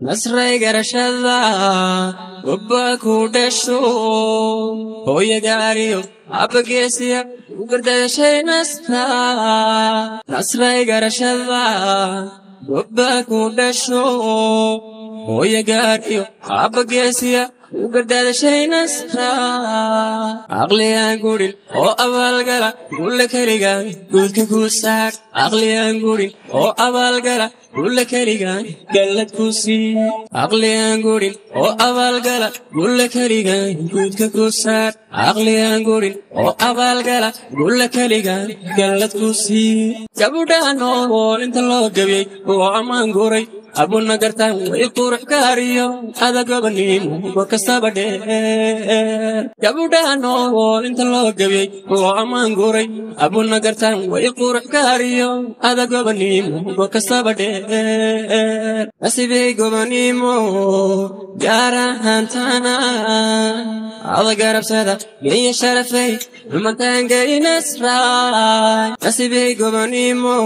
nasray garashada gobba ku dhasho hooyo gaariyo abageesiya u gardashay nasray garashada gobba ku dhasho hooyo gaariyo abageesiya u gardashay aqliyan gurin oo abaalgala gulle kaligaan guudka ku saar aqliyan gurin oo abaalgala gulle kaligaan galad ku sii aqliyan gurin oo abaalgala gulle kaligaan guudka ku saar aqliyan gurin oo abaalgala gulle kaligaan galad ku sii gabadhan oo inta loo gabiyay oo amaan guray abuna gartaan way qurux gaariyo adagobaniin warkastaba dheer gabadhan oo inta loo gabiyay oo amaan guray abuna gartaan way qurux gaariyo adagobaniin warkastaba dheer asibay gobaniimo gaarahantana adagarabsada iyo sharafay umataanga inasraa asibay gobaniimo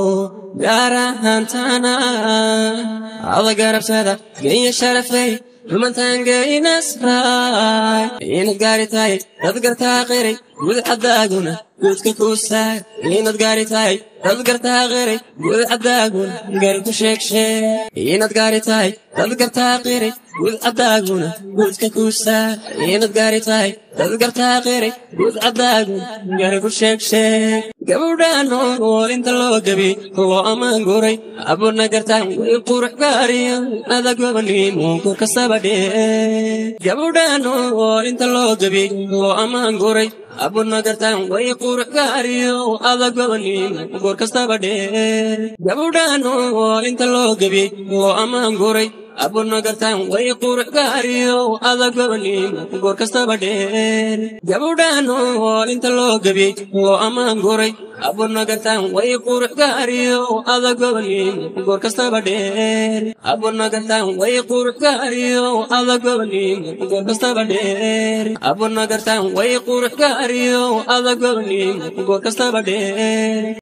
gaarahantana adagarabsada iyo sharafay umataanga inasraa inad gaaritaay dad gartaa qiray gud cadaaguna gudka ku saar inad gaaritaay dad gartaa qiray gud cadaaguna gar ku sheegsheeg inad gaaritaay dad gartaa qiray gud cadaaguna gudka ku saar inad gaaritaay dad gartaa qiray gud cadaaguna gar ku sheegsheeg gabadhan oo inta loo gabiyay oo amaan guray abuna gartaan way qurux gaariyo adagobaniin warkastaba dheer gabadhan oo inta loo gabiyay oo amaan guray abuna gartaan way qurux gaariyo adagobaniin warkastaba dheer gabadhan oo inta loo gabiyay oo amaan guray abuna gartaan way qurux gaariyo adagobaniin warkastaba dheer gabadhan oo inta loo gabiyay oo amaan guray abuna gartaan way qurux gaariyo adagobaniin warkastaba dheer abuna gartaan way qurux gaariyo adagobaniin warkastaba dheer abuna gartaan way qurux gaariyo adagobaniin warkastaba dheer